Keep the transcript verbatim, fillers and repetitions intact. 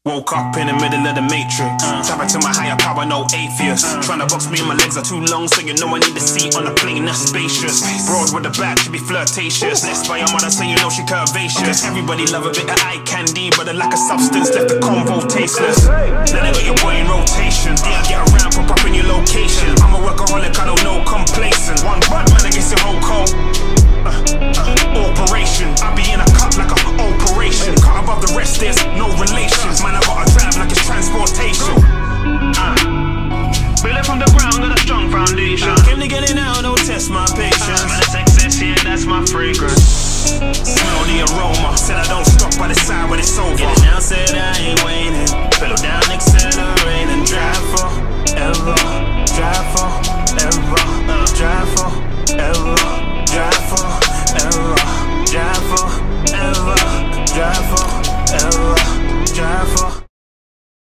Woke up in the middle of the matrix, uh, tapping to my higher power, no atheist. uh, Trying to box me and my legs are too long, so you know I need a seat on a plane that's spacious. Broad with the back, she be flirtatious. Next by your mother, so you know she curvaceous. Everybody love a bit of eye candy, but the lack of substance left the combo tasteless. Then I got your boy in rotation, yeah, I get around from popping your location. I'm a workaholic, I don't know complacent. One bad man against your whole cold. Uh, uh, operation, I be in a cut like a operation. Cut above the rest, there's no relation.